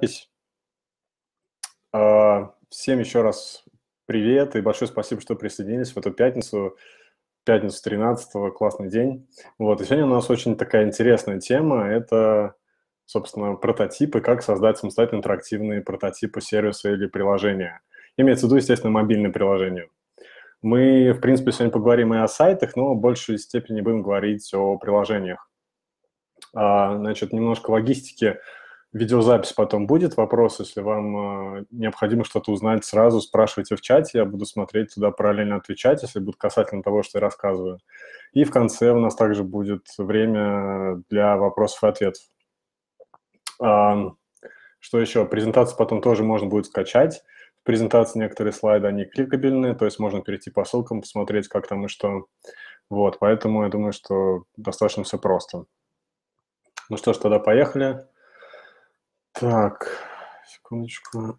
Запись. Всем еще раз привет и большое спасибо, что присоединились в эту пятницу 13-го, классный день. Вот, и сегодня у нас очень такая интересная тема, это, собственно, прототипы, как создать самостоятельно интерактивные прототипы сервиса или приложения. Имеется в виду, естественно, мобильное приложение. Мы, в принципе, сегодня поговорим и о сайтах, но в большей степени будем говорить о приложениях. Значит, немножко логистики. Видеозапись потом будет. Вопрос, если вам необходимо что-то узнать сразу, спрашивайте в чате, я буду смотреть туда, параллельно отвечать, если будет касательно того, что я рассказываю. И в конце у нас также будет время для вопросов и ответов. Что еще? Презентацию потом тоже можно будет скачать. В презентации некоторые слайды, они кликабельные, то есть можно перейти по ссылкам, посмотреть, как там и что. Вот, поэтому я думаю, что достаточно все просто. Ну что ж, тогда поехали. Так, секундочку.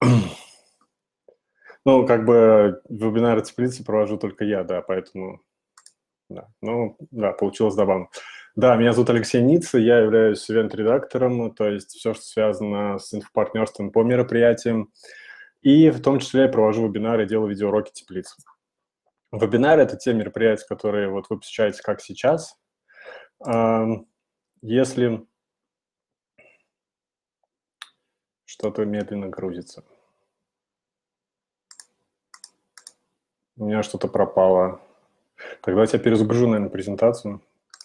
Ну, как бы вебинары теплицы провожу только я, да, поэтому, да. Ну, да, получилось забавно. Да, меня зовут Алексей Ницца, я являюсь ивент-редактором, то есть все, что связано с инфопартнерством по мероприятиям, и в том числе я провожу вебинары, делаю видеоуроки теплиц. Вебинары – это те мероприятия, которые вот вы посещаете как сейчас. Если что-то медленно грузится. У меня что-то пропало. Тогда я перезагружу, наверное, презентацию.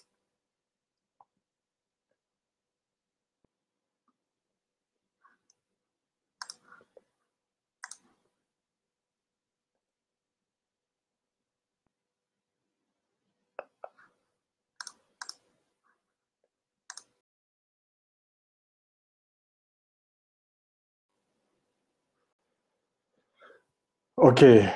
Окей.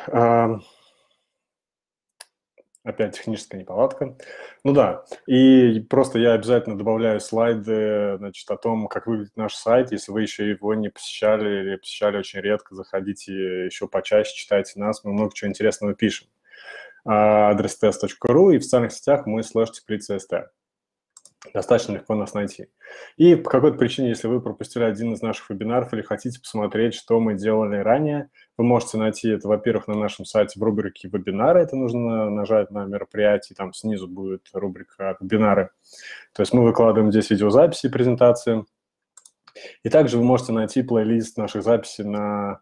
Опять техническая неполадка. Ну да, и просто я обязательно добавляю слайды, значит, о том, как выглядит наш сайт. Если вы еще его не посещали или посещали очень редко, заходите еще почаще, читайте нас, мы много чего интересного пишем. Адрес test.ru, и в социальных сетях мы /теплица.st. Достаточно легко нас найти. И по какой-то причине, если вы пропустили один из наших вебинаров или хотите посмотреть, что мы делали ранее, вы можете найти это, во-первых, на нашем сайте в рубрике «Вебинары». Это нужно нажать на мероприятие, там снизу будет рубрика «Вебинары». То есть мы выкладываем здесь видеозаписи и презентации. И также вы можете найти плейлист наших записей на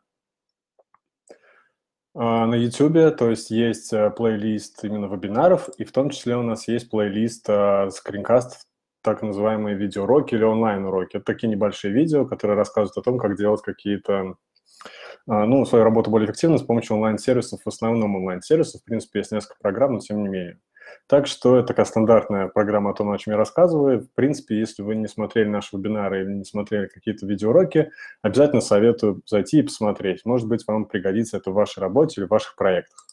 YouTube, то есть плейлист именно вебинаров, и в том числе у нас есть плейлист скринкастов, так называемые видеоуроки или онлайн-уроки. Это такие небольшие видео, которые рассказывают о том, как делать какие-то, свою работу более эффективно с помощью онлайн-сервисов, в основном онлайн-сервисов. В принципе, есть несколько программ, но тем не менее. Так что это такая стандартная программа о том, о чем я рассказываю. В принципе, если вы не смотрели наши вебинары или не смотрели какие-то видеоуроки, обязательно советую зайти и посмотреть. Может быть, вам пригодится это в вашей работе или в ваших проектах.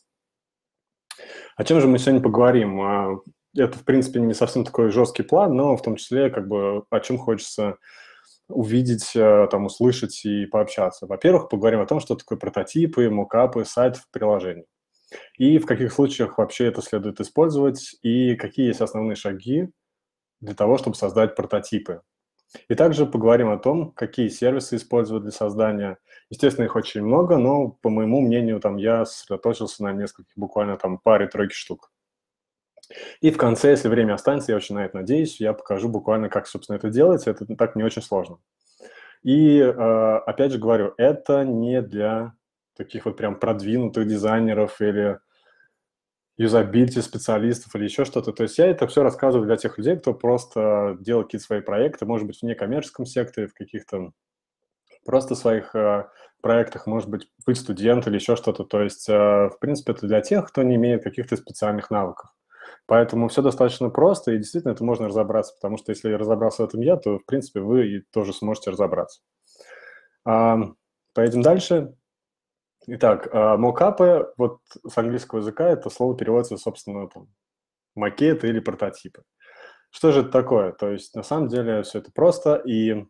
О чем же мы сегодня поговорим? Это, в принципе, не совсем такой жесткий план, но в том числе как бы о чем хочется увидеть, там, услышать и пообщаться. Во-первых, поговорим о том, что такое прототипы, мокапы, сайтов, приложений. И в каких случаях вообще это следует использовать, и какие есть основные шаги для того, чтобы создать прототипы. И также поговорим о том, какие сервисы использовать для создания. Естественно, их очень много, но, по моему мнению, там я сосредоточился на нескольких, буквально там паре-тройке штук. И в конце, если время останется, я очень на это надеюсь, я покажу буквально, как, собственно, это делается. Это так не очень сложно. И, опять же говорю, это не для таких вот прям продвинутых дизайнеров или юзабилити специалистов или еще что-то. То есть я это все рассказываю для тех людей, кто просто делает какие-то свои проекты, может быть, в некоммерческом секторе, в каких-то просто своих проектах, может быть студент или еще что-то. То есть, в принципе, это для тех, кто не имеет каких-то специальных навыков. Поэтому все достаточно просто, и действительно это можно разобраться, потому что если разобрался в этом я, то, в принципе, вы и тоже сможете разобраться. Поедем дальше. Итак, мокапы, вот с английского языка это слово переводится, собственно, там, макеты или прототипы. Что же это такое? То есть на самом деле все это просто, и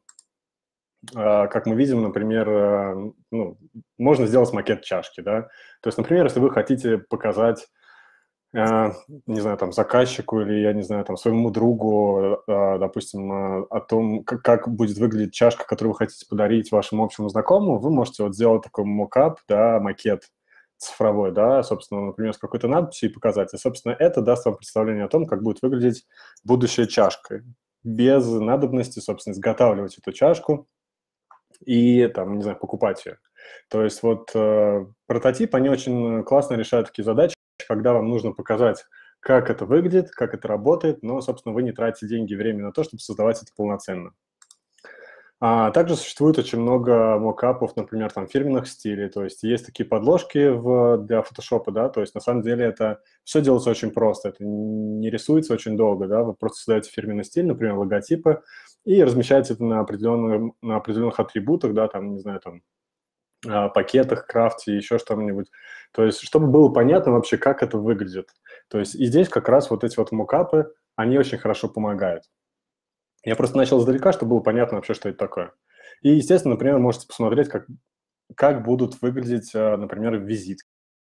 как мы видим, например, можно сделать макет чашки, да. То есть, например, если вы хотите показать не знаю, там, заказчику или, я не знаю, там, своему другу, допустим, о том, как будет выглядеть чашка, которую вы хотите подарить вашему общему знакомому, вы можете вот сделать такой мокап, да, макет цифровой, да, собственно, например, с какой-то надписью и показать. И, собственно, это даст вам представление о том, как будет выглядеть будущая чашка, без надобности, собственно, изготавливать эту чашку и, там, не знаю, покупать ее. То есть вот прототип, они очень классно решают такие задачи, когда вам нужно показать, как это выглядит, как это работает, но, собственно, вы не тратите деньги и время на то, чтобы создавать это полноценно. Также существует очень много мокапов, например, там, фирменных стилей, то есть есть такие подложки для фотошопа, да, то есть на самом деле это все делается очень просто, это не рисуется очень долго, да, вы просто создаете фирменный стиль, например, логотипы, и размещаете это на определенных атрибутах, да, там, не знаю, там, пакетах, крафте, еще что-нибудь. То есть, чтобы было понятно вообще, как это выглядит. То есть, и здесь как раз вот эти вот мокапы, они очень хорошо помогают. Я просто начал издалека, чтобы было понятно вообще, что это такое. И, естественно, например, можете посмотреть, как будут выглядеть, например, визитки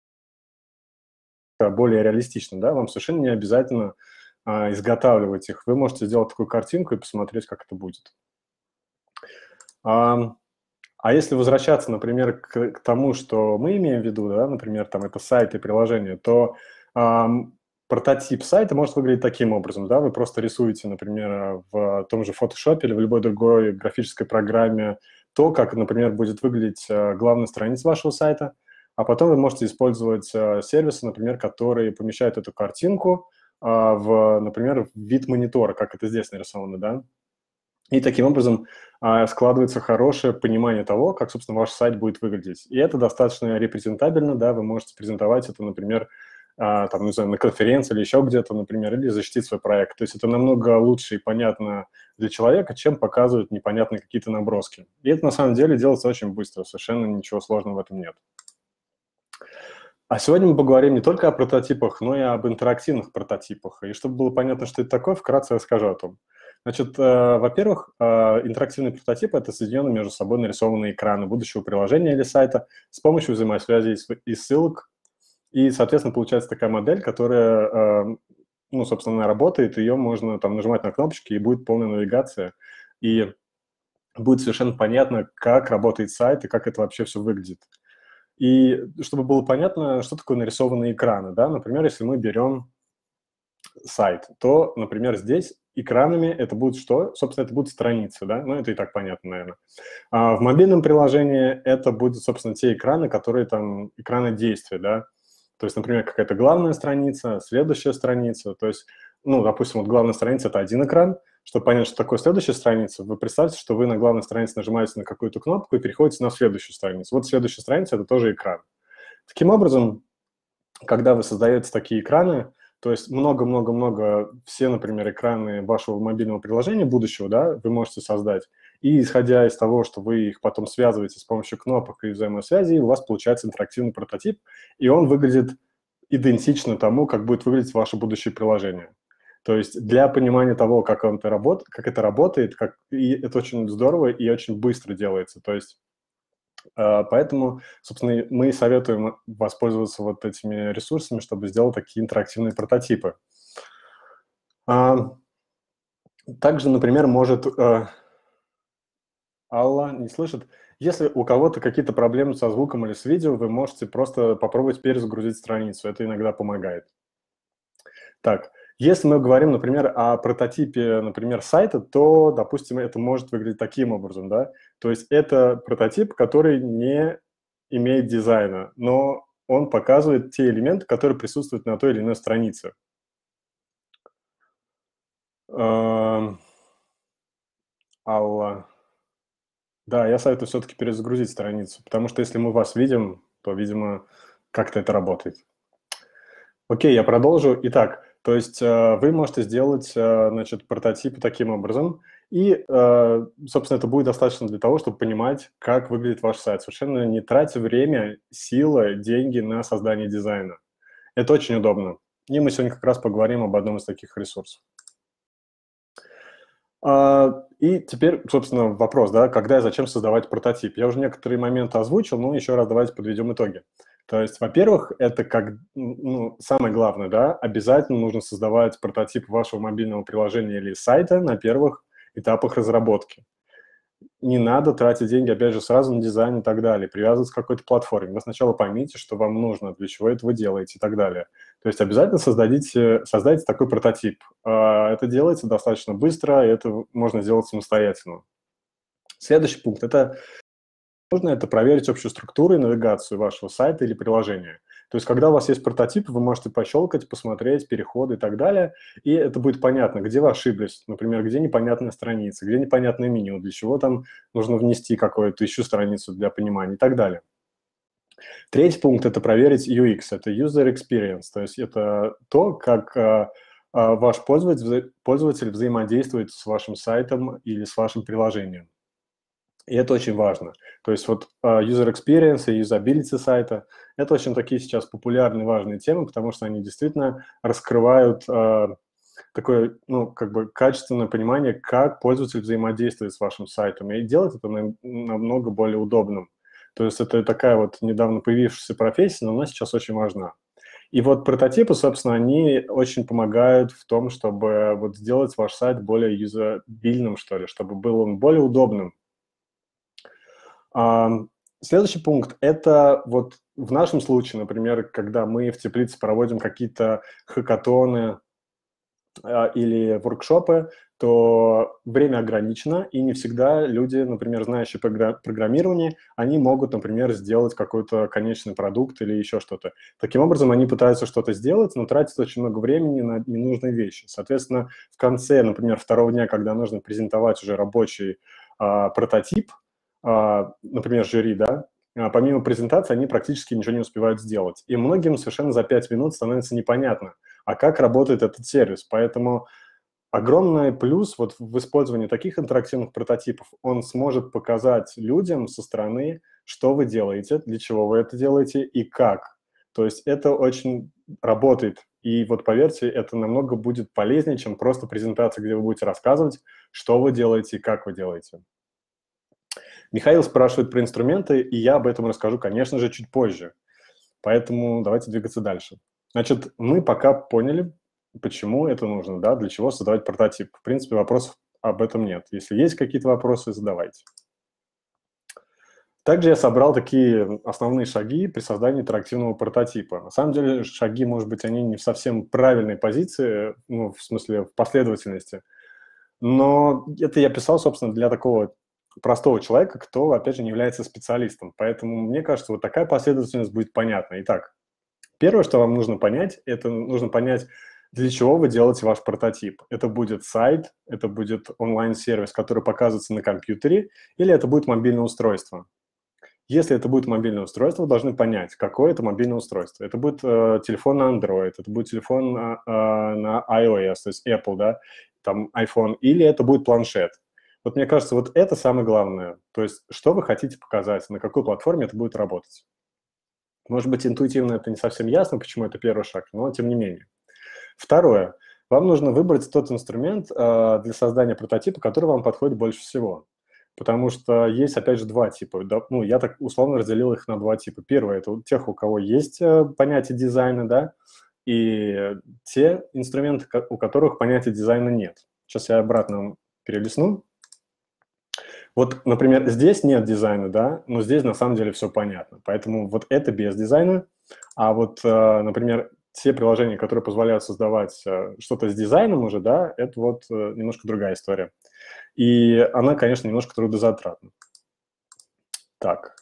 более реалистично, да, вам совершенно не обязательно изготавливать их. Вы можете сделать такую картинку и посмотреть, как это будет. А если возвращаться, например, к тому, что мы имеем в виду, да, например, там это сайт и приложение, то прототип сайта может выглядеть таким образом, да, вы просто рисуете, например, в том же Photoshop или в любой другой графической программе то, как, например, будет выглядеть главная страница вашего сайта, а потом вы можете использовать сервисы, например, которые помещают эту картинку например, в вид монитора, как это здесь нарисовано, да. И таким образом складывается хорошее понимание того, как, собственно, ваш сайт будет выглядеть. И это достаточно репрезентабельно, да, вы можете презентовать это, например, там, не знаю, на конференции или еще где-то, например, или защитить свой проект. То есть это намного лучше и понятно для человека, чем показывать непонятные какие-то наброски. И это, на самом деле, делается очень быстро, совершенно ничего сложного в этом нет. А сегодня мы поговорим не только о прототипах, но и об интерактивных прототипах. И чтобы было понятно, что это такое, вкратце расскажу о том. Значит, во-первых, интерактивный прототип – это соединенные между собой нарисованные экраны будущего приложения или сайта с помощью взаимосвязи и ссылок. И, соответственно, получается такая модель, которая, ну, собственно, она работает, ее можно там нажимать на кнопочки, и будет полная навигация, и будет совершенно понятно, как работает сайт и как это вообще все выглядит. И чтобы было понятно, что такое нарисованные экраны, да, например, если мы берем сайт, то, например, здесь экранами это будет что? Собственно, это будут страницы, да, ну, это и так понятно, наверное. А в мобильном приложении это будут, собственно, те экраны, которые там, экраны действия, да, то есть, например, какая-то главная страница, следующая страница, то есть, ну, допустим, вот главная страница – это один экран. Чтобы понять, что такое следующая страница, вы представьте, что вы на главной странице нажимаете на какую-то кнопку и переходите на следующую страницу. Вот следующая страница – это тоже экран. Таким образом, когда вы создаете такие экраны, то есть много-много-много, все, например, экраны вашего мобильного приложения будущего, да, вы можете создать, и исходя из того, что вы их потом связываете с помощью кнопок и взаимосвязи, у вас получается интерактивный прототип, и он выглядит идентично тому, как будет выглядеть ваше будущее приложение. То есть для понимания того, как это работает, и это очень здорово и очень быстро делается. То есть поэтому, собственно, мы советуем воспользоваться вот этими ресурсами, чтобы сделать такие интерактивные прототипы. Также, например, может... Алла не слышит. Если у кого-то какие-то проблемы со звуком или с видео, вы можете просто попробовать перезагрузить страницу. Это иногда помогает. Так, если мы говорим, например, о прототипе, например, сайта, то, допустим, это может выглядеть таким образом, да. То есть это прототип, который не имеет дизайна, но он показывает те элементы, которые присутствуют на той или иной странице. Алла. Да, я советую все-таки перезагрузить страницу, потому что если мы вас видим, то, видимо, как-то это работает. Окей, я продолжу. Итак, то есть вы можете сделать, значит, прототип таким образом, и, собственно, это будет достаточно для того, чтобы понимать, как выглядит ваш сайт, совершенно не тратя время, силы, деньги на создание дизайна. Это очень удобно. И мы сегодня как раз поговорим об одном из таких ресурсов. И теперь, собственно, вопрос, да, когда и зачем создавать прототип. Я уже некоторые моменты озвучил, но еще раз давайте подведем итоги. То есть, во-первых, это как, ну, самое главное, да, обязательно нужно создавать прототип вашего мобильного приложения или сайта на первых этапах разработки. Не надо тратить деньги, опять же, сразу на дизайн и так далее, привязываться к какой-то платформе. Вы сначала поймите, что вам нужно, для чего это вы делаете и так далее. То есть обязательно создайте такой прототип. Это делается достаточно быстро, и это можно сделать самостоятельно. Следующий пункт – это нужно это проверить общую структуру и навигацию вашего сайта или приложения. То есть, когда у вас есть прототип, вы можете пощелкать, посмотреть переходы и так далее, и это будет понятно, где вы ошиблись, например, где непонятная страница, где непонятное меню, для чего там нужно внести какую-то еще страницу для понимания и так далее. Третий пункт – это проверить UX, это User Experience, то есть это то, как ваш пользователь взаимодействует с вашим сайтом или с вашим приложением. И это очень важно. То есть вот user experience и юзабилити сайта – это очень такие сейчас популярные, важные темы, потому что они действительно раскрывают такое, ну, как бы качественное понимание, как пользователь взаимодействует с вашим сайтом, и делает это намного более удобным. То есть это такая вот недавно появившаяся профессия, но она сейчас очень важна. И вот прототипы, собственно, они очень помогают в том, чтобы вот сделать ваш сайт более юзабильным, что ли, чтобы был он более удобным. Следующий пункт – это вот в нашем случае, например, когда мы в теплице проводим какие-то хакатоны или воркшопы, то время ограничено, и не всегда люди, например, знающие программирование, они могут, например, сделать какой-то конечный продукт или еще что-то. Таким образом, они пытаются что-то сделать, но тратят очень много времени на ненужные вещи. Соответственно, в конце, например, второго дня, когда нужно презентовать уже рабочий прототип, например, жюри, да, помимо презентации они практически ничего не успевают сделать. И многим совершенно за 5 минут становится непонятно, а как работает этот сервис. Поэтому огромный плюс вот в использовании таких интерактивных прототипов, он сможет показать людям со стороны, что вы делаете, для чего вы это делаете и как. То есть это очень работает. И вот поверьте, это намного будет полезнее, чем просто презентация, где вы будете рассказывать, что вы делаете и как вы делаете. Михаил спрашивает про инструменты, и я об этом расскажу, конечно же, чуть позже. Поэтому давайте двигаться дальше. Значит, мы пока поняли, почему это нужно, да, для чего создавать прототип. В принципе, вопросов об этом нет. Если есть какие-то вопросы, задавайте. Также я собрал такие основные шаги при создании интерактивного прототипа. На самом деле шаги, может быть, они не в совсем правильной позиции, ну, в смысле, в последовательности. Но это я писал, собственно, для такого простого человека, кто, опять же, не является специалистом. Поэтому, мне кажется, вот такая последовательность будет понятна. Итак, первое, что вам нужно понять, это нужно понять, для чего вы делаете ваш прототип. Это будет сайт, это будет онлайн-сервис, который показывается на компьютере, или это будет мобильное устройство. Если это будет мобильное устройство, вы должны понять, какое это мобильное устройство. Это будет телефон на Android, это будет телефон на iOS, то есть Apple, да, там iPhone, или это будет планшет. Вот мне кажется, вот это самое главное. То есть что вы хотите показать, на какой платформе это будет работать. Может быть, интуитивно это не совсем ясно, почему это первый шаг, но тем не менее. Второе. Вам нужно выбрать тот инструмент для создания прототипа, который вам подходит больше всего. Потому что есть, опять же, два типа. Да, ну, я так условно разделил их на два типа. Первое – это у тех, у кого есть понятие дизайна, да, и те инструменты, у которых понятия дизайна нет. Сейчас я обратно перелистну. Вот, например, здесь нет дизайна, да, но здесь на самом деле все понятно. Поэтому вот это без дизайна. А вот, например, те приложения, которые позволяют создавать что-то с дизайном уже, да, это вот немножко другая история. И она, конечно, немножко трудозатратна. Так.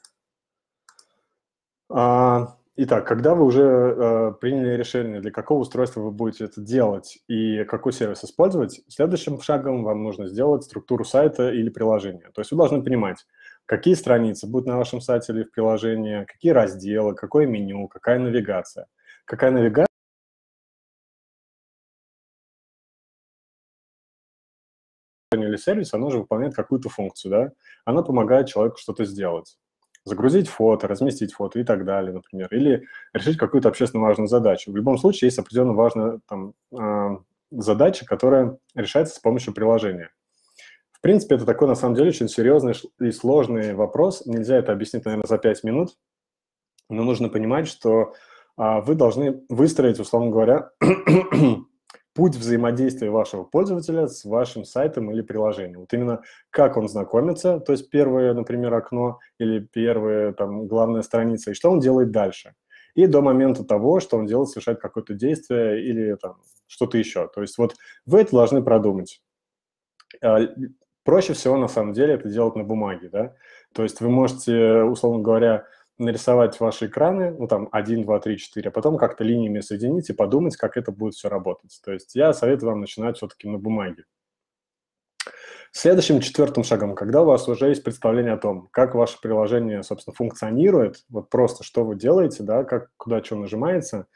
Итак, когда вы уже приняли решение, для какого устройства вы будете это делать и какой сервис использовать, следующим шагом вам нужно сделать структуру сайта или приложения. То есть вы должны понимать, какие страницы будут на вашем сайте или в приложении, какие разделы, какое меню, какая навигация. Какая навигация или сервис, она же выполняет какую-то функцию, да? Она помогает человеку что-то сделать. Загрузить фото, разместить фото и так далее, например, или решить какую-то общественно важную задачу. В любом случае есть определенно важная там, задача, которая решается с помощью приложения. принципе, это такой, на самом деле, очень серьезный и сложный вопрос. Нельзя это объяснить, наверное, за 5 минут, но нужно понимать, что вы должны выстроить, условно говоря, путь взаимодействия вашего пользователя с вашим сайтом или приложением. Вот именно как он знакомится, то есть первое, например, окно или первая там главная страница, и что он делает дальше. И до момента того, что он делает, совершает какое-то действие или там что-то еще. То есть вот вы это должны продумать. Проще всего, на самом деле, это делать на бумаге, да. То есть вы можете, условно говоря, нарисовать ваши экраны, ну, там, 1, 2, 3, 4, а потом как-то линиями соединить и подумать, как это будет все работать. То есть я советую вам начинать все-таки на бумаге. Следующим, четвертым шагом, когда у вас уже есть представление о том, как ваше приложение, собственно, функционирует, вот просто что вы делаете, да, как, куда что нажимается,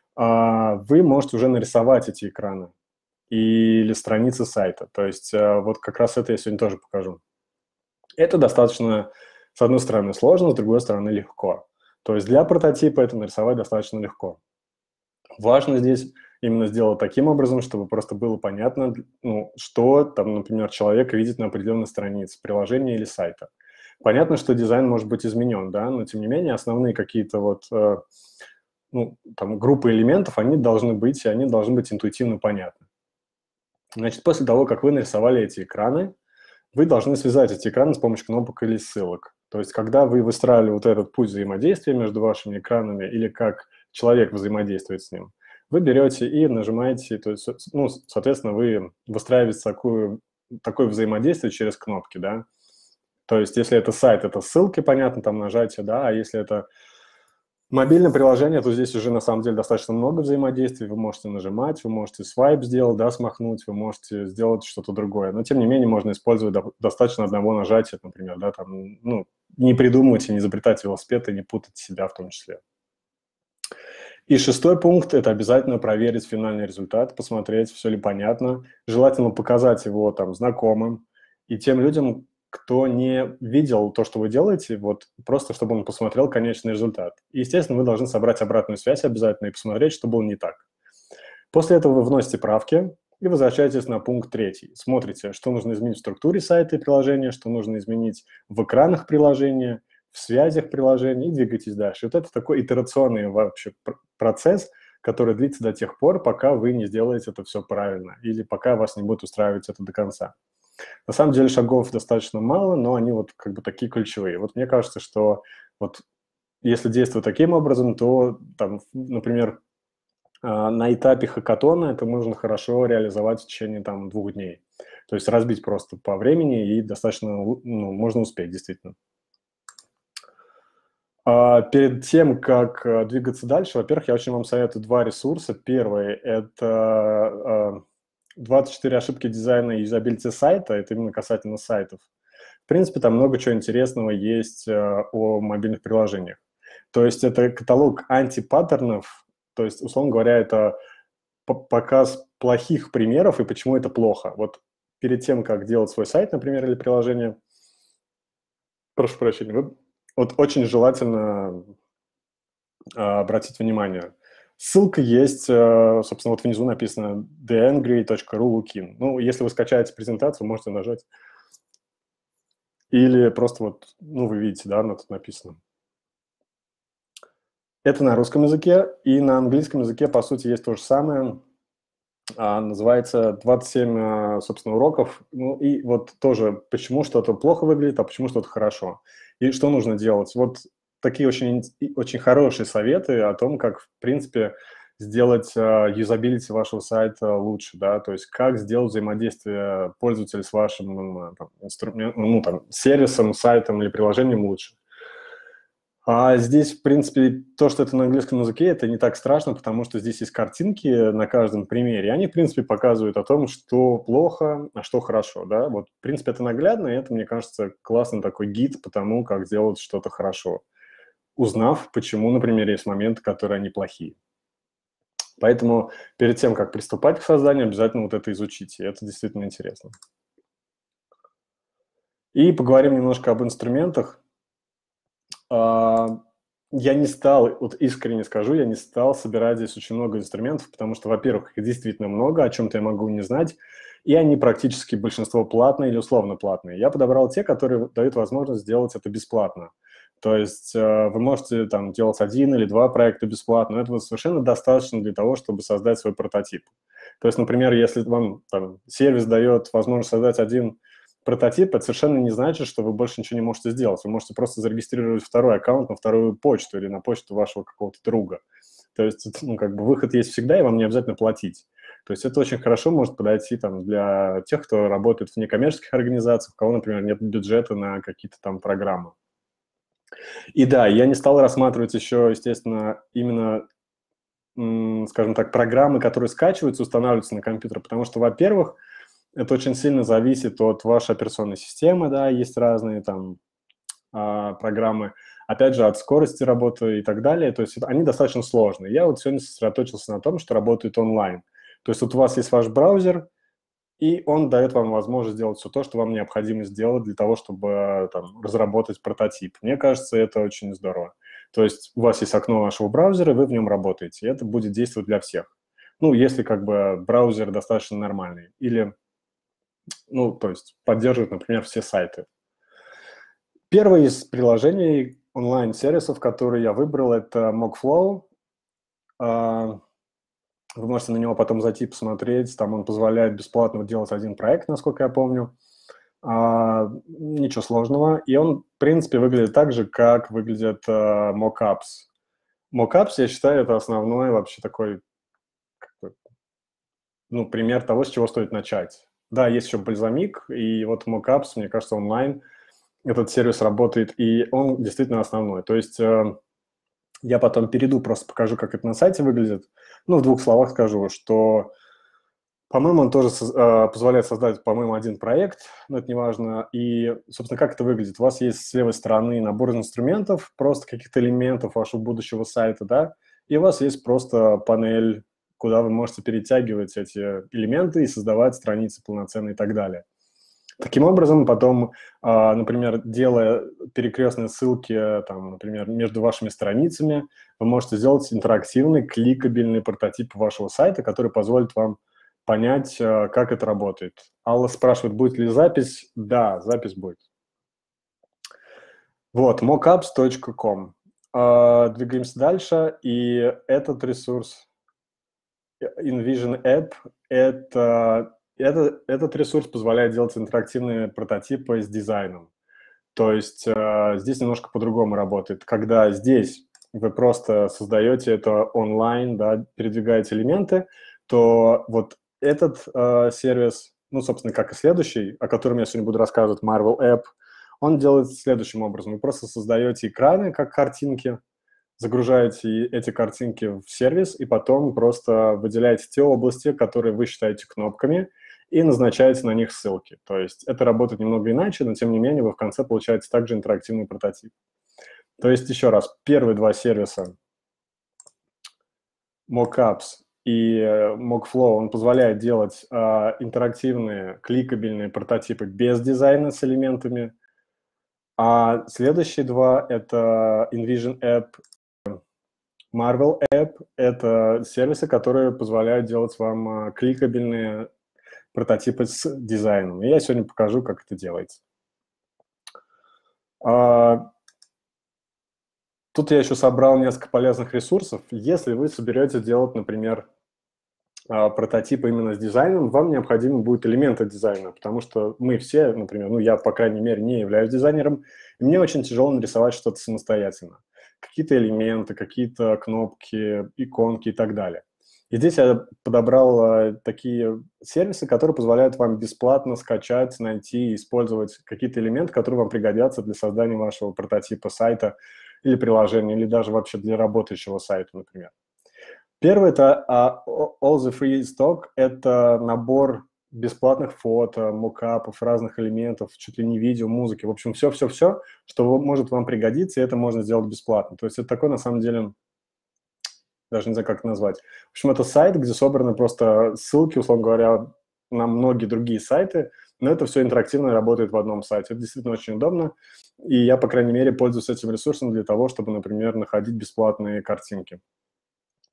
вы можете уже нарисовать эти экраны или страницы сайта. То есть вот как раз это я сегодня тоже покажу. Это достаточно, с одной стороны, сложно, с другой стороны, легко. То есть для прототипа это нарисовать достаточно легко. Важно здесь именно сделать таким образом, чтобы просто было понятно, ну, что там, например, человек видит на определенной странице приложения или сайта. Понятно, что дизайн может быть изменен, да, но тем не менее основные какие-то вот ну, там, группы элементов, они должны быть, и они должны быть интуитивно понятны. Значит, после того, как вы нарисовали эти экраны, вы должны связать эти экраны с помощью кнопок или ссылок. То есть, когда вы выстраивали вот этот путь взаимодействия между вашими экранами или как человек взаимодействует с ним, вы берете и нажимаете, то есть, ну, соответственно, вы выстраиваете такое взаимодействие через кнопки, да. То есть, если это сайт, это ссылки, понятно, там нажатие, да, а если это мобильное приложение, то здесь уже на самом деле достаточно много взаимодействий. Вы можете нажимать, вы можете свайп сделать, да, смахнуть, вы можете сделать что-то другое. Но тем не менее можно использовать достаточно одного нажатия, например, да, там, ну, не придумывать и не изобретать велосипед и не путать себя в том числе. И шестой пункт – это обязательно проверить финальный результат, посмотреть, все ли понятно. Желательно показать его там знакомым и тем людям, кто не видел то, что вы делаете, вот просто чтобы он посмотрел конечный результат. И, естественно, вы должны собрать обратную связь обязательно и посмотреть, что было не так. После этого вы вносите правки и возвращаетесь на пункт 3. Смотрите, что нужно изменить в структуре сайта и приложения, что нужно изменить в экранах приложения, в связях приложения и двигаетесь дальше. Вот это такой итерационный вообще процесс, который длится до тех пор, пока вы не сделаете это все правильно или пока вас не будет устраивать это до конца. На самом деле шагов достаточно мало, но они вот как бы такие ключевые. Вот мне кажется, что вот если действовать таким образом, то там, например, на этапе хакатона это можно хорошо реализовать в течение там 2 дней. То есть разбить просто по времени и достаточно, ну, можно успеть действительно. Перед тем, как двигаться дальше, во-первых, я очень вам советую 2 ресурса. Первый – это 24 ошибки дизайна и юзабилити сайта, это именно касательно сайтов. В принципе, там много чего интересного есть о мобильных приложениях. То есть это каталог антипаттернов, то есть, условно говоря, это показ плохих примеров и почему это плохо. Вот перед тем, как делать свой сайт, например, или приложение, прошу прощения, вот очень желательно обратить внимание. Ссылка есть, собственно, вот внизу написано theangry.ru/lookin. Ну, если вы скачаете презентацию, можете нажать. Или просто вот, ну, вы видите, да, тут написано. Это на русском языке, и на английском языке, по сути, есть то же самое. Называется 27, собственно, уроков. Ну, и вот тоже, почему что-то плохо выглядит, а почему что-то хорошо. И что нужно делать. Вот такие очень, очень хорошие советы о том, как, в принципе, сделать юзабилити вашего сайта лучше, да, то есть как сделать взаимодействие пользователя с вашим сервисом, сайтом или приложением лучше. А здесь, в принципе, то, что это на английском языке, это не так страшно, потому что здесь есть картинки на каждом примере, и они, в принципе, показывают о том, что плохо, а что хорошо, да. Вот, в принципе, это наглядно, и это, мне кажется, классный такой гид по тому, как сделать что-то хорошо, узнав, почему, например, есть моменты, которые они плохие. Поэтому перед тем, как приступать к созданию, обязательно вот это изучите, это действительно интересно. И поговорим немножко об инструментах. Я не стал, вот искренне скажу, я не стал собирать здесь очень много инструментов, потому что, во-первых, их действительно много, о чем-то я могу не знать, и они практически большинство платные или условно платные. Я подобрал те, которые дают возможность сделать это бесплатно. То есть вы можете там делать 1 или 2 проекта бесплатно, но этого совершенно достаточно для того, чтобы создать свой прототип. То есть, например, если вам там, сервис дает возможность создать 1 прототип, это совершенно не значит, что вы больше ничего не можете сделать. Вы можете просто зарегистрировать второй аккаунт на вторую почту или на почту вашего какого-то друга. То есть, ну, как бы выход есть всегда, и вам не обязательно платить. То есть это очень хорошо может подойти там, для тех, кто работает в некоммерческих организациях, у кого, например, нет бюджета на какие-то там программы. И да, я не стал рассматривать еще, естественно, именно, скажем так, программы, которые скачиваются, устанавливаются на компьютер, потому что, во-первых, это очень сильно зависит от вашей операционной системы, да, есть разные там программы, опять же, от скорости работы и так далее, то есть они достаточно сложные. Я вот сегодня сосредоточился на том, что работает онлайн. То есть вот у вас есть ваш браузер, и он дает вам возможность сделать все то, что вам необходимо сделать для того, чтобы там, разработать прототип. Мне кажется, это очень здорово. То есть у вас есть окно вашего браузера, вы в нем работаете, и это будет действовать для всех. Ну, если как бы браузер достаточно нормальный. Или, ну, то есть поддерживает, например, все сайты. Первое из приложений онлайн-сервисов, которые я выбрал, это Mockflow. Вы можете на него потом зайти посмотреть. Там он позволяет бесплатно делать 1 проект, насколько я помню. Ничего сложного. И он, в принципе, выглядит так же, как выглядят Mockups. Mockups, я считаю, это основной вообще такой, ну, пример того, с чего стоит начать. Да, есть еще Balsamiq, и вот Mockups, мне кажется, онлайн этот сервис работает, и он действительно основной. То есть я потом перейду, просто покажу, как это на сайте выглядит. Ну, в 2 словах скажу, что, по-моему, он тоже позволяет создать, по-моему, 1 проект, но это не важно. И, собственно, как это выглядит? У вас есть с левой стороны набор инструментов, просто каких-то элементов вашего будущего сайта, да, и у вас есть просто панель, куда вы можете перетягивать эти элементы и создавать страницы полноценные и так далее. Таким образом, потом, например, делая перекрестные ссылки, там, например, между вашими страницами, вы можете сделать интерактивный, кликабельный прототип вашего сайта, который позволит вам понять, как это работает. Алла спрашивает, будет ли запись? Да, запись будет. Вот, mockups.com. Двигаемся дальше, и этот ресурс InVision App – этот ресурс позволяет делать интерактивные прототипы с дизайном. То есть здесь немножко по-другому работает. Когда здесь вы просто создаете это онлайн, да, передвигаете элементы, то вот этот сервис, ну, собственно, как и следующий, о котором я сегодня буду рассказывать, Marvel App, он делает следующим образом. Вы просто создаете экраны, как картинки, загружаете эти картинки в сервис и потом просто выделяете те области, которые вы считаете кнопками, и назначаете на них ссылки. То есть это работает немного иначе, но тем не менее вы в конце получаете также интерактивный прототип. То есть еще раз, первые 2 сервиса, Mockups и Mockflow, он позволяет делать интерактивные, кликабельные прототипы без дизайна с элементами. А следующие 2 – это InVision App, Marvel App – это сервисы, которые позволяют делать вам кликабельные прототипы с дизайном. И я сегодня покажу, как это делается. Тут я еще собрал несколько полезных ресурсов. Если вы соберетесь делать, например, прототипы именно с дизайном, вам необходимы будут элементы дизайна, потому что мы все, например, ну я, по крайней мере, не являюсь дизайнером, и мне очень тяжело нарисовать что-то самостоятельно. Какие-то элементы, какие-то кнопки, иконки и так далее. И здесь я подобрал такие сервисы, которые позволяют вам бесплатно скачать, найти и использовать какие-то элементы, которые вам пригодятся для создания вашего прототипа сайта или приложения, или даже вообще для работающего сайта, например. Первый – это All the Free Stock. Это набор бесплатных фото, мокапов, разных элементов, чуть ли не видео, музыки. В общем, все-все-все, что может вам пригодиться, и это можно сделать бесплатно. То есть это такой, на самом деле, даже не знаю, как это назвать. В общем, это сайт, где собраны просто ссылки, условно говоря, на многие другие сайты, но это все интерактивно работает в одном сайте. Это действительно очень удобно, и я, по крайней мере, пользуюсь этим ресурсом для того, чтобы, например, находить бесплатные картинки.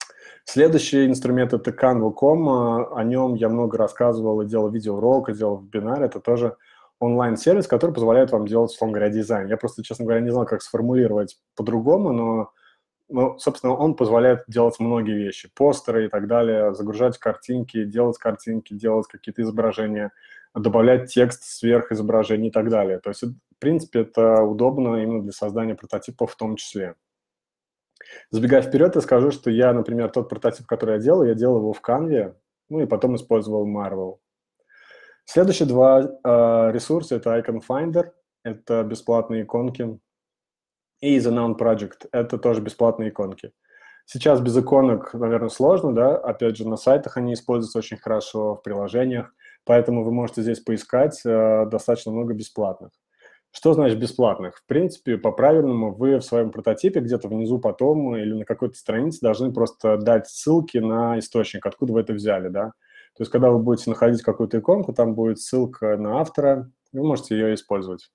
Следующий инструмент – это Canva.com. О нем я много рассказывал и делал видеоурок, и делал вебинар. Это тоже онлайн-сервис, который позволяет вам делать, условно говоря, дизайн. Я просто, честно говоря, не знал, как сформулировать по-другому, но, собственно, он позволяет делать многие вещи. Постеры и так далее, загружать картинки, делать какие-то изображения, добавлять текст сверх изображений и так далее. То есть, в принципе, это удобно именно для создания прототипов в том числе. Забегая вперед, я скажу, что я, например, тот прототип, который я делал его в Canva, ну и потом использовал Marvel. Следующие два ресурса – это Icon Finder, это бесплатные иконки, и The Noun Project – это тоже бесплатные иконки. Сейчас без иконок, наверное, сложно, да, опять же, на сайтах они используются очень хорошо, в приложениях, поэтому вы можете здесь поискать достаточно много бесплатных. Что значит бесплатных? В принципе, по-правильному вы в своем прототипе где-то внизу потом или на какой-то странице должны просто дать ссылки на источник, откуда вы это взяли, да. То есть, когда вы будете находить какую-то иконку, там будет ссылка на автора, вы можете ее использовать.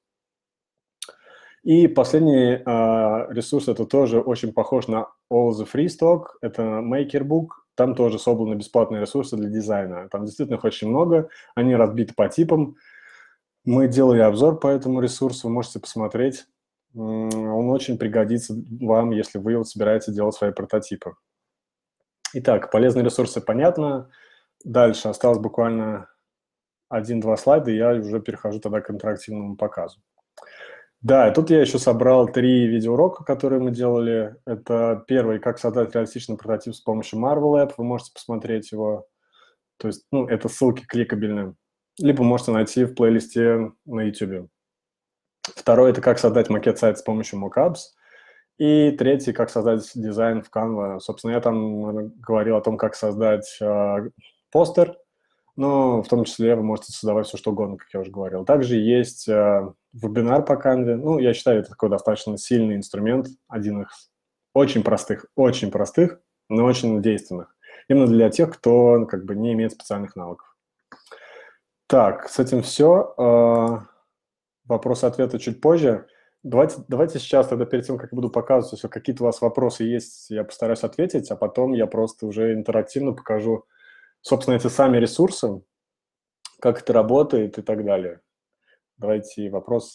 И последний ресурс, это тоже очень похож на All the Free Stock, это MakerBook, там тоже собраны бесплатные ресурсы для дизайна. Там действительно их очень много, они разбиты по типам. Мы делали обзор по этому ресурсу, вы можете посмотреть. Он очень пригодится вам, если вы собираетесь делать свои прототипы. Итак, полезные ресурсы понятно. Дальше осталось буквально 1-2 слайда, и я уже перехожу тогда к интерактивному показу. Да, и тут я еще собрал 3 видеоурока, которые мы делали. Это первый, как создать реалистичный прототип с помощью Marvel App. Вы можете посмотреть его. То есть, ну, это ссылки кликабельные. Либо можете найти в плейлисте на YouTube. Второй – это как создать макет сайта с помощью Mockups. И третий – как создать дизайн в Canva. Собственно, я там говорил о том, как создать постер, но в том числе вы можете создавать все, что угодно, как я уже говорил. Также есть вебинар по Canva. Ну, я считаю, это такой достаточно сильный инструмент, один из очень простых, но очень действенных. Именно для тех, кто как бы не имеет специальных навыков. Так, с этим все. Вопросы-ответы чуть позже. Давайте сейчас, тогда перед тем, как я буду показывать, если какие-то у вас вопросы есть, я постараюсь ответить, а потом я просто уже интерактивно покажу, собственно, эти сами ресурсы, как это работает и так далее. Давайте вопросы.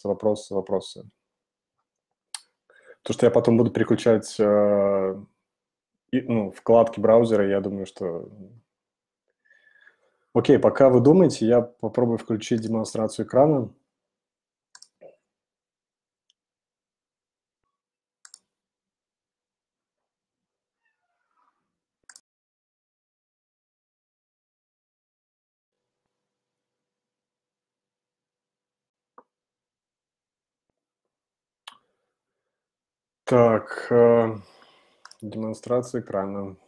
То, что я потом буду переключать вкладки браузера, я думаю, что... Окей, пока вы думаете, я попробую включить демонстрацию экрана. Так, демонстрация экрана.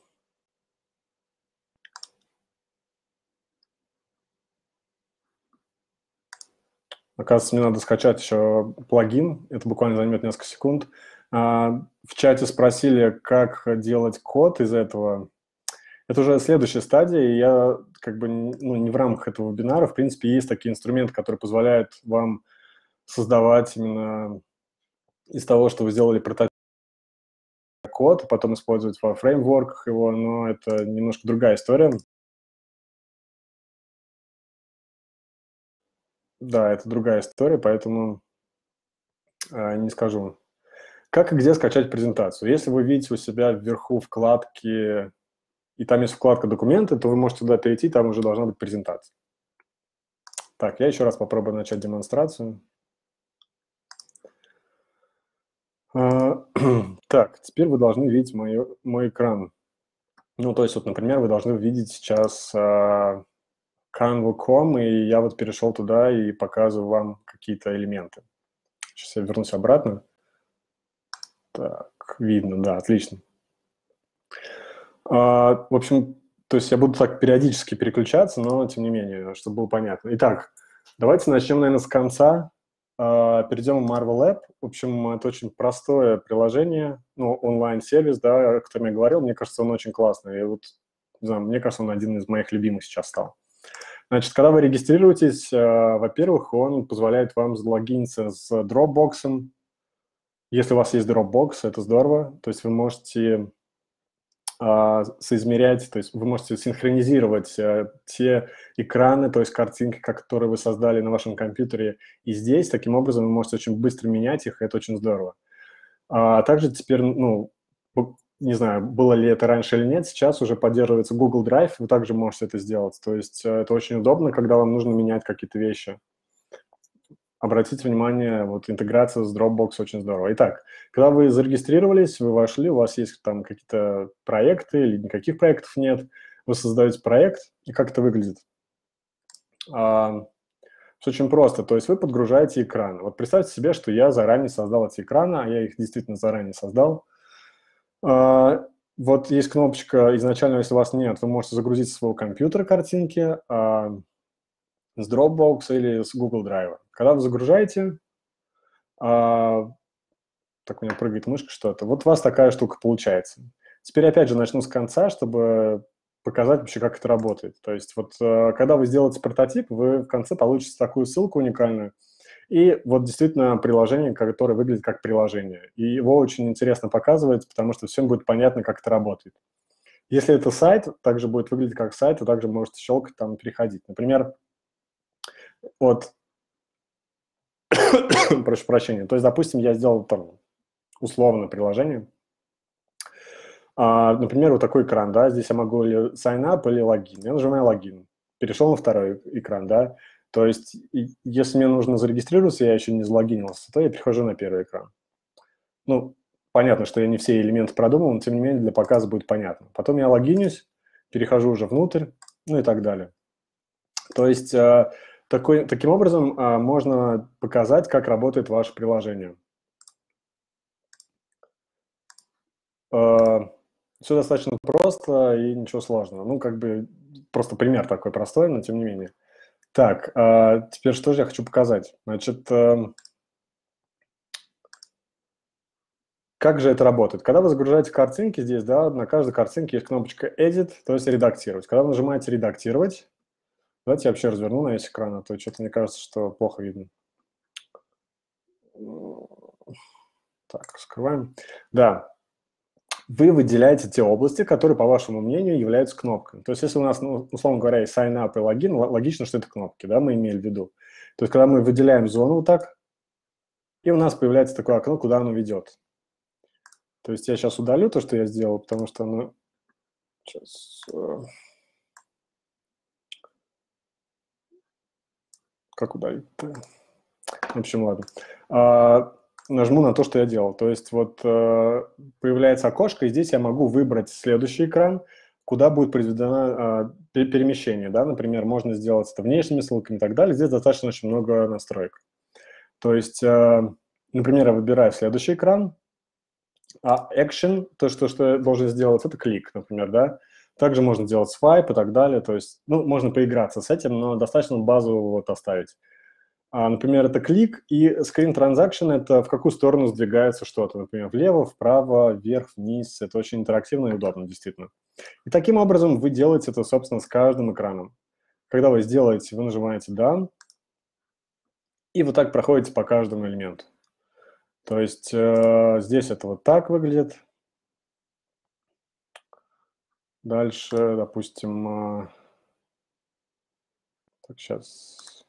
Оказывается, мне надо скачать еще плагин, это буквально займет несколько секунд. В чате спросили, как делать код из этого. Это уже следующая стадия, и я как бы не в рамках этого вебинара. В принципе, есть такие инструменты, которые позволяют вам создавать именно из того, что вы сделали прототип, код, а потом использовать во фреймворках его, но это немножко другая история. Да, это другая история, поэтому не скажу. Как и где скачать презентацию? Если вы видите у себя вверху вкладки, и там есть вкладка «Документы», то вы можете туда перейти, там уже должна быть презентация. Так, я еще раз попробую начать демонстрацию. Так, теперь вы должны видеть мой экран. Ну, то есть, вот, например, вы должны видеть сейчас Canva.com, и я вот перешел туда и показываю вам какие-то элементы. Сейчас я вернусь обратно. Так, видно, да, отлично. В общем, то есть я буду так периодически переключаться, но тем не менее, чтобы было понятно. Итак, давайте начнем, наверное, с конца. Перейдем в Marvel App. В общем, это очень простое приложение, ну, онлайн-сервис, да, о котором я говорил. Мне кажется, он очень классный. И вот, не знаю, мне кажется, он один из моих любимых сейчас стал. Значит, когда вы регистрируетесь, во-первых, он позволяет вам залогиниться с Dropbox. Если у вас есть Dropbox, это здорово. То есть вы можете соизмерять, то есть вы можете синхронизировать те экраны, то есть картинки, которые вы создали на вашем компьютере и здесь. Таким образом вы можете очень быстро менять их, и это очень здорово. А также теперь, ну, не знаю, было ли это раньше или нет, сейчас уже поддерживается Google Drive, вы также можете это сделать. То есть это очень удобно, когда вам нужно менять какие-то вещи. Обратите внимание, вот интеграция с Dropbox очень здорово. Итак, когда вы зарегистрировались, вы вошли, у вас есть там какие-то проекты или никаких проектов нет, вы создаете проект, и как это выглядит? Все очень просто, то есть вы подгружаете экраны. Вот представьте себе, что я заранее создал эти экраны, а я их действительно заранее создал. Вот есть кнопочка изначально, если у вас нет, вы можете загрузить с своего компьютера картинки, с Dropbox или с Google Drive. Когда вы загружаете, так у меня прыгает мышка что-то, вот у вас такая штука получается. Теперь опять же начну с конца, чтобы показать вообще, как это работает. То есть вот когда вы сделаете прототип, вы в конце получите такую ссылку уникальную, и вот действительно приложение, которое выглядит как приложение. И его очень интересно показывать, потому что всем будет понятно, как это работает. Если это сайт, также будет выглядеть как сайт, и также можете щелкать там, переходить. Например, вот, прошу прощения, то есть, допустим, я сделал там условно приложение. Например, вот такой экран, да, здесь я могу или sign up, или логин. Я нажимаю логин, перешел на второй экран, да. То есть, если мне нужно зарегистрироваться, я еще не залогинился, то я перехожу на первый экран. Ну, понятно, что я не все элементы продумал, но тем не менее для показа будет понятно. Потом я логинюсь, перехожу уже внутрь, ну и так далее. То есть таким образом можно показать, как работает ваше приложение. Все достаточно просто и ничего сложного. Ну, как бы просто пример такой простой, но тем не менее. Так, теперь что же я хочу показать? Значит, как же это работает? Когда вы загружаете картинки здесь, да, на каждой картинке есть кнопочка Edit, то есть редактировать. Когда вы нажимаете редактировать, давайте я вообще разверну на весь экран, а то что-то мне кажется, что плохо видно. Так, скрываем. Да, вы выделяете те области, которые, по вашему мнению, являются кнопками. То есть если у нас, ну, условно говоря, есть sign up и логин, логично, что это кнопки, да, мы имели в виду. То есть когда мы выделяем зону вот так, и у нас появляется такое окно, куда оно ведет. То есть я сейчас удалю то, что я сделал, потому что оно... Сейчас... Как удалить-то? В общем, ладно. Нажму на то, что я делал. То есть вот появляется окошко, и здесь я могу выбрать следующий экран, куда будет произведено перемещение. Да? Например, можно сделать это внешними ссылками и так далее. Здесь достаточно очень много настроек. То есть, например, я выбираю следующий экран, а action, то, что я должен сделать, это клик, например, да. Также можно делать свайп и так далее. То есть, ну, можно поиграться с этим, но достаточно базово вот оставить. Например, это клик, и screen transaction – это в какую сторону сдвигается что-то. Например, влево, вправо, вверх, вниз. Это очень интерактивно и удобно, действительно. И таким образом вы делаете это, собственно, с каждым экраном. Когда вы сделаете, вы нажимаете Done, и вот так проходите по каждому элементу. То есть здесь это вот так выглядит. Дальше, допустим, так, сейчас...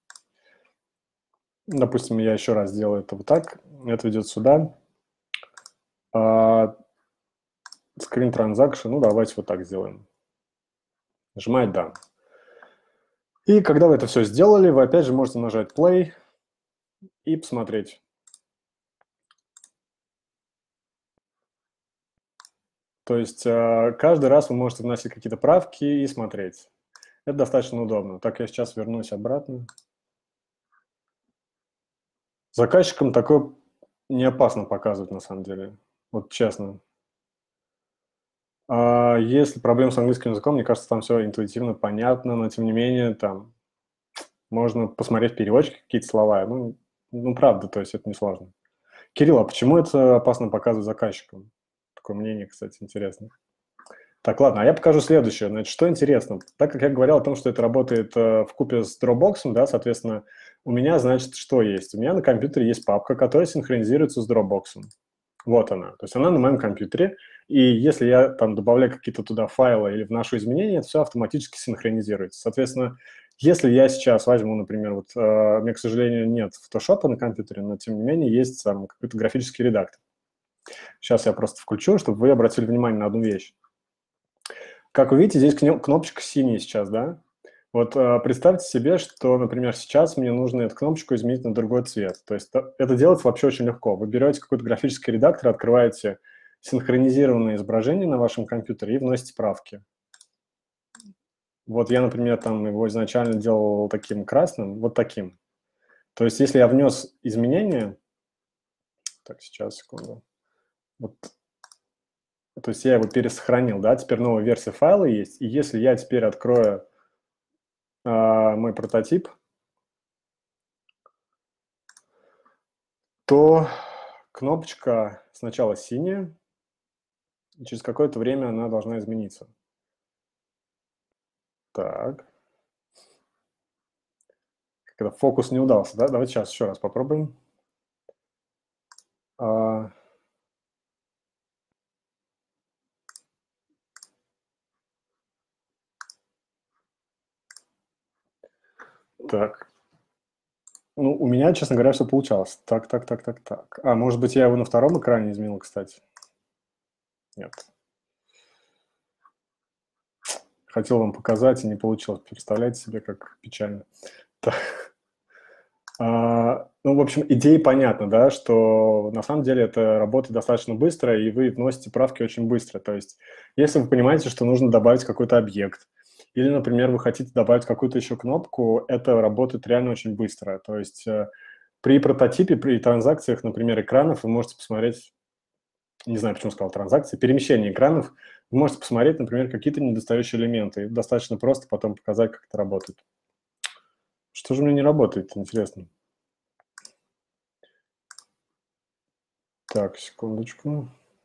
Допустим, я еще раз сделаю это вот так. Это ведет сюда. Screen Transaction, ну, давайте вот так сделаем. Нажимать Done. И когда вы это все сделали, вы опять же можете нажать Play и посмотреть. То есть каждый раз вы можете вносить какие-то правки и смотреть. Это достаточно удобно. Так, я сейчас вернусь обратно. Заказчикам такое не опасно показывать, на самом деле. Вот честно. Если проблем с английским языком, мне кажется, там все интуитивно понятно, но тем не менее там можно посмотреть в переводчике какие-то слова. Ну, правда, то есть это несложно. Кирилл, а почему это опасно показывать заказчикам? Такое мнение, кстати, интересно. Так, ладно, а я покажу следующее. Значит, что интересно. Так как я говорил о том, что это работает вкупе с Dropbox, да, соответственно, у меня, значит, что есть? У меня на компьютере есть папка, которая синхронизируется с Dropbox. Вот она. То есть она на моем компьютере, и если я там добавляю какие-то туда файлы или вношу изменения, это все автоматически синхронизируется. Соответственно, если я сейчас возьму, например, вот у меня, к сожалению, нет фотошопа на компьютере, но тем не менее есть там какой-то графический редактор. Сейчас я просто включу, чтобы вы обратили внимание на одну вещь. Как вы видите, здесь кнопочка синяя сейчас, да? Вот представьте себе, что, например, сейчас мне нужно эту кнопочку изменить на другой цвет. То есть это делается вообще очень легко. Вы берете какой-то графический редактор, открываете синхронизированное изображение на вашем компьютере и вносите правки. Вот я, например, там его изначально делал таким красным, вот таким. То есть если я внес изменения... Так, сейчас, секунду. Вот. То есть я его пересохранил, да, теперь новая версия файла есть. И если я теперь открою мой прототип, то кнопочка сначала синяя, и через какое-то время она должна измениться. Так. Когда фокус не удался, да? Давайте сейчас еще раз попробуем. Так. Ну, у меня, честно говоря, все получалось. Так. А, может быть, я его на втором экране изменил, кстати? Нет. Хотел вам показать, и не получилось. Представляете себе, как печально. Так. Ну, в общем, идея понятна, да, что на самом деле это работает достаточно быстро, и вы вносите правки очень быстро. То есть, если вы понимаете, что нужно добавить какой-то объект, или, например, вы хотите добавить какую-то еще кнопку, это работает реально очень быстро. То есть при прототипе, при транзакциях, например, экранов, вы можете посмотреть, не знаю, почему сказал транзакции, перемещение экранов, вы можете посмотреть, например, какие-то недостающие элементы. И достаточно просто потом показать, как это работает. Что же у меня не работает, интересно? Так, секундочку.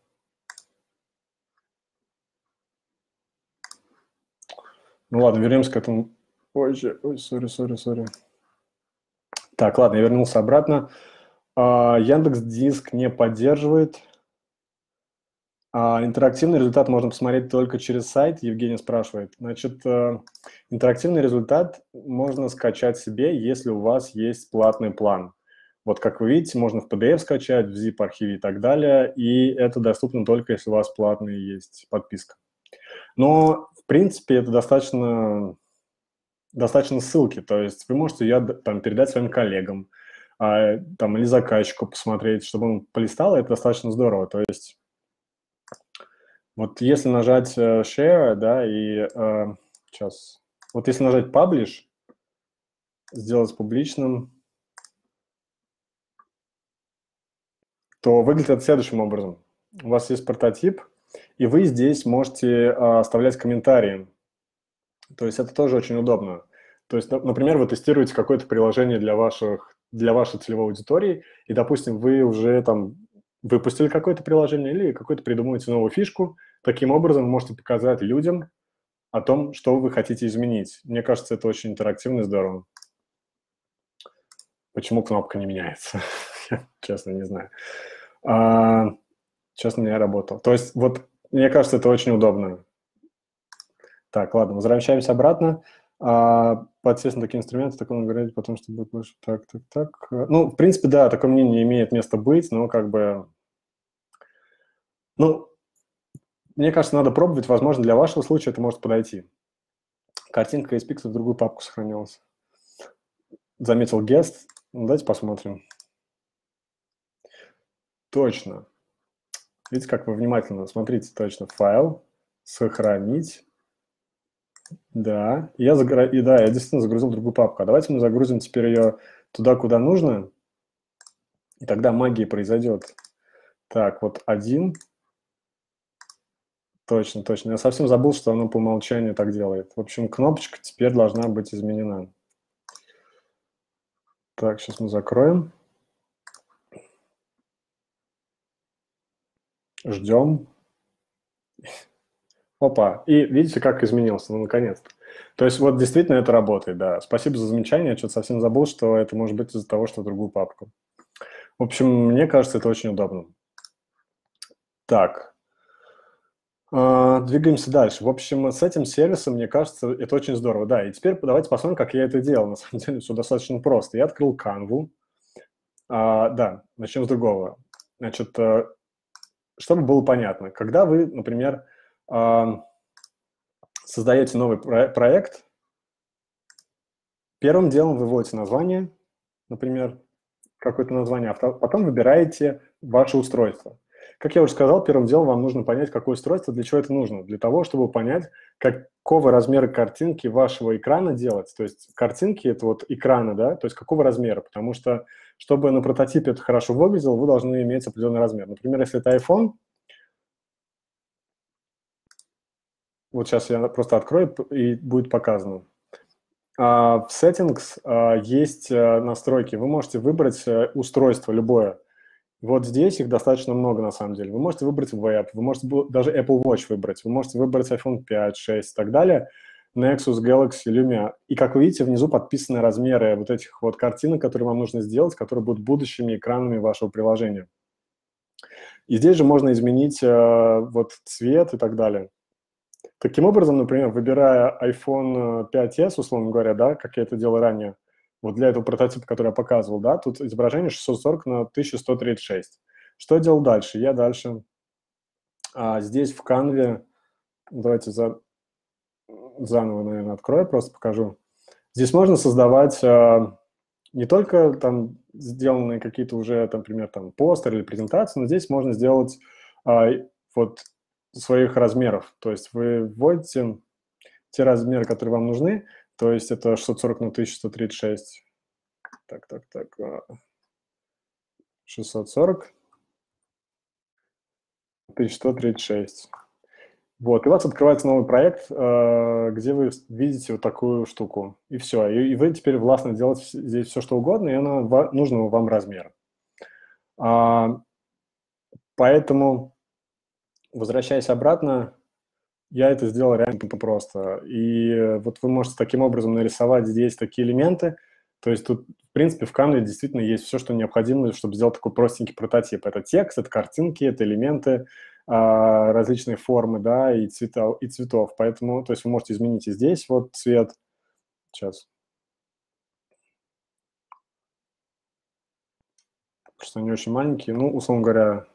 Ну ладно, вернемся к этому. Ой, сори. Так, ладно, я вернулся обратно. Яндекс.Диск не поддерживает. Интерактивный результат можно посмотреть только через сайт, Евгений спрашивает. Значит, интерактивный результат можно скачать себе, если у вас есть платный план. Вот как вы видите, можно в PDF скачать, в zip-архиве и так далее, и это доступно только если у вас платная есть подписка. Но, в принципе, это достаточно ссылки, то есть вы можете ее там передать своим коллегам там, или заказчику посмотреть, чтобы он полистал, это достаточно здорово. То есть вот если нажать Share, да, и сейчас, вот если нажать Publish, сделать публичным, то выглядит это следующим образом. У вас есть прототип, и вы здесь можете оставлять комментарии. То есть это тоже очень удобно. То есть, например, вы тестируете какое-то приложение для вашей целевой аудитории, и, допустим, вы уже там выпустили какое-то приложение или какую-то придумываете новую фишку. Таким образом, вы можете показать людям о том, что вы хотите изменить. Мне кажется, это очень интерактивно и здорово. Почему кнопка не меняется? Честно, не знаю. Честно, не работал. То есть, вот, мне кажется, это очень удобно. Так, ладно, возвращаемся обратно. Естественно, такие инструменты, такому говорить, потому что будет больше так. Ну, в принципе, да, такое мнение имеет место быть, но как бы... Ну, мне кажется, надо пробовать. Возможно, для вашего случая это может подойти. Картинка из Pixel в другую папку сохранилась. Заметил гест. Ну, давайте посмотрим. Точно. Видите, как вы внимательно смотрите, точно. Файл, сохранить. Да, я действительно загрузил другую папку. А давайте мы загрузим теперь ее туда, куда нужно, и тогда магия произойдет. Так, вот 1. Точно. Я совсем забыл, что оно по умолчанию так делает. В общем, кнопочка теперь должна быть изменена. Так, сейчас мы закроем. Ждем. Опа, и видите, как изменился, ну, наконец-то. То есть вот действительно это работает, да. Спасибо за замечание, я что-то совсем забыл, что это может быть из-за того, что в другую папку. В общем, мне кажется, это очень удобно. Так, двигаемся дальше. В общем, с этим сервисом, мне кажется, это очень здорово. Да, и теперь давайте посмотрим, как я это делал. На самом деле все достаточно просто. Я открыл Canva. Да, начнем с другого. Значит, чтобы было понятно, когда вы, например, создаете новый проект, первым делом вы вводите название, например, какое-то название, а потом выбираете ваше устройство. Как я уже сказал, первым делом вам нужно понять, какое устройство, для чего это нужно. Для того, чтобы понять, какого размера картинки вашего экрана делать. То есть картинки – это вот экраны, да, то есть какого размера. Потому что, чтобы на прототипе это хорошо выглядело, вы должны иметь определенный размер. Например, если это iPhone, вот сейчас я просто открою, и будет показано. В Settings есть настройки. Вы можете выбрать устройство любое. Вот здесь их достаточно много, на самом деле. Вы можете выбрать Web, вы можете даже Apple Watch выбрать, вы можете выбрать iPhone 5, 6 и так далее, Nexus, Galaxy, Lumia. И, как вы видите, внизу подписаны размеры вот этих вот картинок, которые вам нужно сделать, которые будут будущими экранами вашего приложения. И здесь же можно изменить вот цвет и так далее. Таким образом, например, выбирая iPhone 5s, условно говоря, да, как я это делал ранее, вот для этого прототипа, который я показывал, да, тут изображение 640 на 1136. Что я делал дальше? Я дальше здесь в Canva, давайте заново, наверное, открою, просто покажу. Здесь можно создавать не только там сделанные какие-то уже, там, например, там постеры или презентации, но здесь можно сделать вот своих размеров. То есть вы вводите те размеры, которые вам нужны, то есть это 640 на 1136. Так, 640 1136. Вот, и у вас открывается новый проект, где вы видите вот такую штуку, и все. И вы теперь властно делать здесь все, что угодно, и оно нужного вам размера. Поэтому, возвращаясь обратно, я это сделал реально просто. И вот вы можете таким образом нарисовать здесь такие элементы. То есть тут, в принципе, в Canva действительно есть все, что необходимо, чтобы сделать такой простенький прототип. Это текст, это картинки, это элементы, различные формы, да, и цветов. Поэтому, то есть вы можете изменить и здесь вот цвет. Сейчас. Что они очень маленькие. Ну, условно говоря,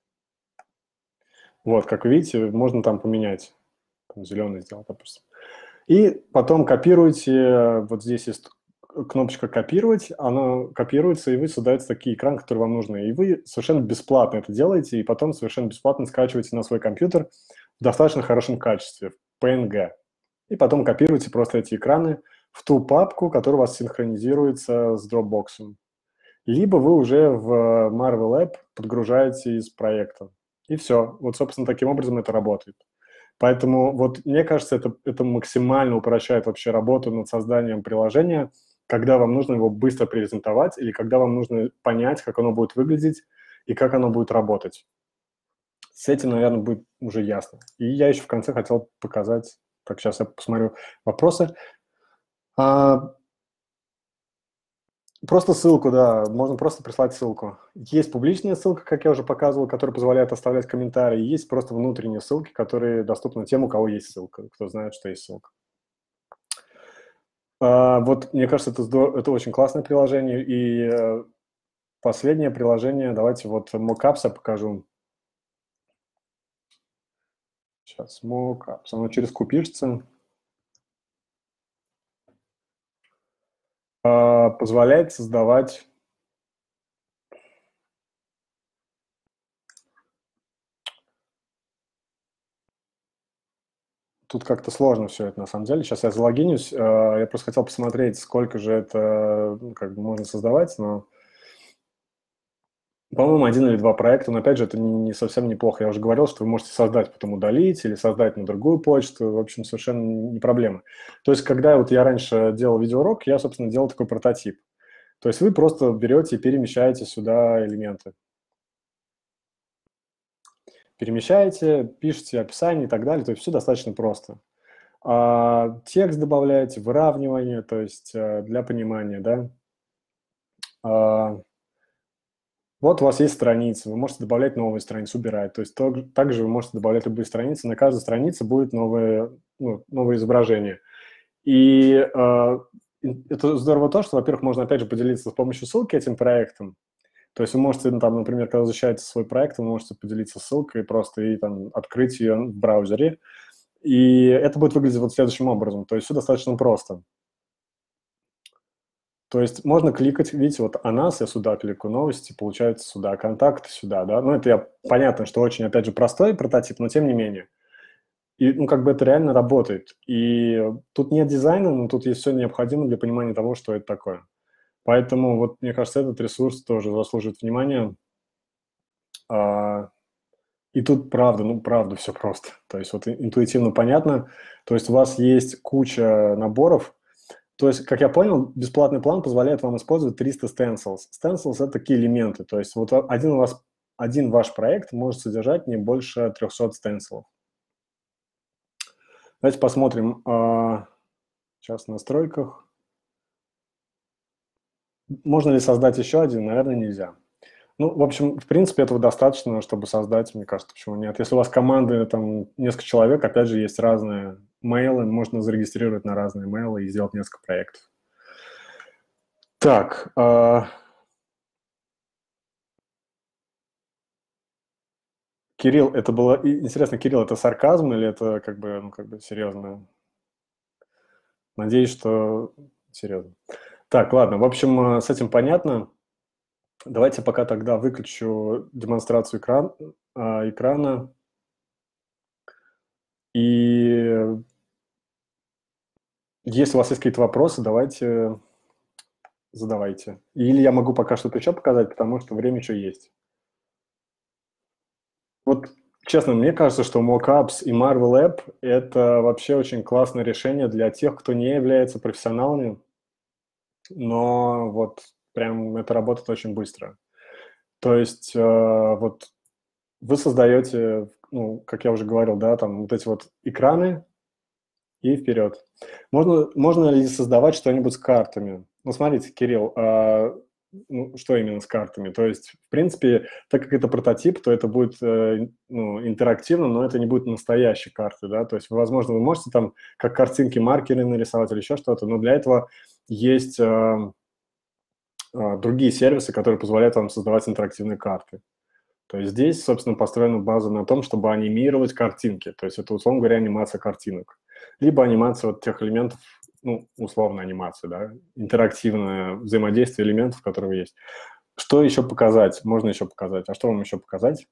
вот, как вы видите, можно там поменять. Там зеленый сделать, допустим. И потом копируете, вот здесь есть кнопочка «Копировать», она копируется, и вы создаете такие экраны, которые вам нужны. И вы совершенно бесплатно это делаете, и потом совершенно бесплатно скачиваете на свой компьютер в достаточно хорошем качестве, в PNG. И потом копируете просто эти экраны в ту папку, которая у вас синхронизируется с Dropbox. Либо вы уже в Marvel App подгружаете из проекта. И все. Вот, собственно, таким образом это работает. Поэтому вот мне кажется, это максимально упрощает вообще работу над созданием приложения, когда вам нужно его быстро презентовать или когда вам нужно понять, как оно будет выглядеть и как оно будет работать. С этим, наверное, будет уже ясно. И я еще в конце хотел показать, так, сейчас я посмотрю вопросы. Просто ссылку, да, можно просто прислать ссылку. Есть публичная ссылка, как я уже показывал, которая позволяет оставлять комментарии. Есть просто внутренние ссылки, которые доступны тем, у кого есть ссылка, кто знает, что есть ссылка. Вот, мне кажется, это очень классное приложение. И последнее приложение, давайте вот Mockups покажу. Сейчас, Mockups, оно через Q пишется. Позволяет создавать... Тут как-то сложно все это, на самом деле. Сейчас я залогинюсь. Я просто хотел посмотреть, сколько же это как бы можно создавать, но... По-моему, 1 или 2 проекта, но, опять же, это не совсем неплохо. Я уже говорил, что вы можете создать, потом удалить или создать на другую почту. В общем, совершенно не проблема. То есть, когда вот я раньше делал видеоурок, я, собственно, делал такой прототип. То есть вы просто берете и перемещаете сюда элементы. Перемещаете, пишете описание и так далее. То есть все достаточно просто. Текст добавляете, выравнивание, то есть для понимания, да. Вот у вас есть страница, вы можете добавлять новые страницы, убирать. То есть также вы можете добавлять любые страницы, на каждой странице будет новое изображение. И это здорово то, что, во-первых, можно, опять же, поделиться с помощью ссылки этим проектом. То есть вы можете, там, например, когда защищаете свой проект, вы можете поделиться ссылкой просто и там открыть ее в браузере. И это будет выглядеть вот следующим образом. То есть все достаточно просто. То есть можно кликать, видите, вот о нас, я сюда кликаю, новости, получается сюда, контакты сюда, да. Ну, это понятно, что очень, опять же, простой прототип, но тем не менее. И, ну, как бы это реально работает. И тут нет дизайна, но тут есть все необходимое для понимания того, что это такое. Поэтому, вот, мне кажется, этот ресурс тоже заслуживает внимания. И тут правда, ну, правда, все просто. То есть вот интуитивно понятно. То есть у вас есть куча наборов. То есть, как я понял, бесплатный план позволяет вам использовать 300 stencils. Stencils – это такие элементы. То есть вот один ваш проект может содержать не больше 300 stencils. Давайте посмотрим. Сейчас в настройках. Можно ли создать еще один? Наверное, нельзя. Ну, в общем, в принципе, этого достаточно, чтобы создать, мне кажется, почему нет. Если у вас команды, там, несколько человек, опять же, есть разные мейлы, можно зарегистрировать на разные мейлы и сделать несколько проектов. Так. Кирилл, это было... Интересно, Кирилл, это сарказм или это как бы, ну, как бы серьезно? Надеюсь, что серьезно. Так, ладно, в общем, с этим понятно. Давайте пока тогда выключу демонстрацию экрана. И если у вас есть какие-то вопросы, давайте задавайте. Или я могу пока что-то еще показать, потому что время еще есть. Вот, честно, мне кажется, что Mockups и Marvel App – это вообще очень классное решение для тех, кто не является профессионалами, но вот прям это работает очень быстро. То есть вот вы создаете, ну, как я уже говорил, да, там вот эти вот экраны и вперед. Можно ли создавать что-нибудь с картами? Ну, смотрите, Кирилл, ну, что именно с картами? То есть, в принципе, так как это прототип, то это будет ну, интерактивно, но это не будет настоящей карты, да, то есть, возможно, вы можете там как картинки, маркеры нарисовать или еще что-то, но для этого есть другие сервисы, которые позволяют вам создавать интерактивные карты. То есть здесь, собственно, построена база на том, чтобы анимировать картинки. То есть это, условно говоря, анимация картинок. Либо анимация вот тех элементов, ну, условно анимация, да, интерактивное взаимодействие элементов, которые есть. Что еще показать? Можно еще показать. А что вам еще показать?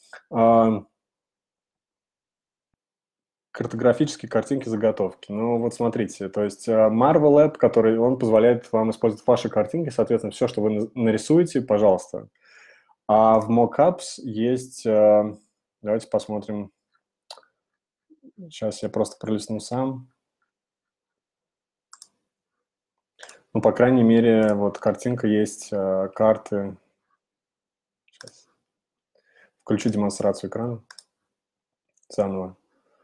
Картографические картинки, заготовки. Ну, вот смотрите, то есть Marvel App, который, он позволяет вам использовать ваши картинки, соответственно, все, что вы нарисуете, пожалуйста. А в Mockups есть, давайте посмотрим, сейчас я просто пролистну сам. Ну, по крайней мере, вот картинка есть, карты. Сейчас. Включу демонстрацию экрана заново.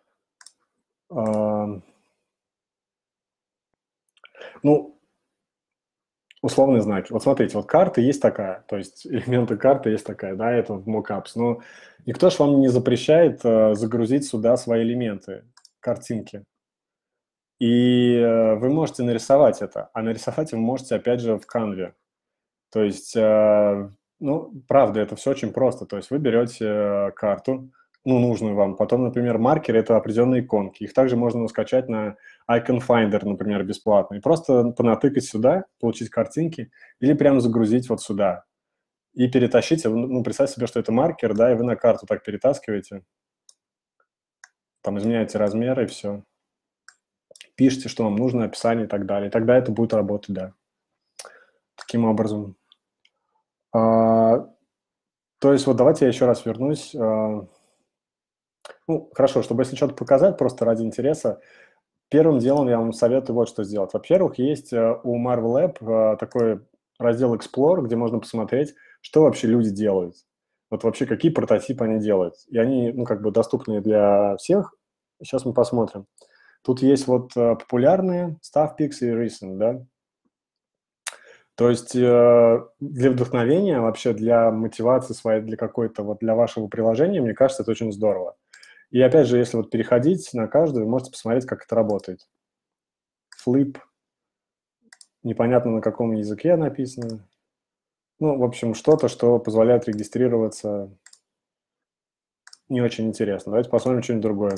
Ну, условные знаки. Вот смотрите, вот карта есть такая, то есть элементы карты есть такая, да, это в Mockups. Но никто же вам не запрещает загрузить сюда свои элементы, картинки. И вы можете нарисовать это, а нарисовать вы можете, опять же, в Canva. То есть, ну, правда, это все очень просто. То есть вы берете карту, ну, нужную вам, потом, например, маркеры – это определенные иконки. Их также можно скачать на Icon Finder, например, бесплатно. И просто понатыкать сюда, получить картинки, или прямо загрузить вот сюда. И перетащить, ну, представьте себе, что это маркер, да, и вы на карту так перетаскиваете, там изменяете размеры, и все. Пишите, что вам нужно, описание и так далее. И тогда это будет работать, да. Таким образом. То есть вот давайте я еще раз вернусь. Ну, хорошо, чтобы если что-то показать, просто ради интереса, первым делом я вам советую вот что сделать. Во-первых, есть у Marvel App такой раздел Explore, где можно посмотреть, что вообще люди делают. Вот вообще какие прототипы они делают. И они, ну, как бы доступны для всех. Сейчас мы посмотрим. Тут есть вот популярные, StuffPix и Recent, да. То есть для вдохновения, вообще для мотивации своей, для какой-то, вот для вашего приложения, мне кажется, это очень здорово. И опять же, если вот переходить на каждую, вы можете посмотреть, как это работает. Flip, непонятно на каком языке написано. Ну, в общем, что-то, что позволяет регистрироваться, не очень интересно. Давайте посмотрим что-нибудь другое.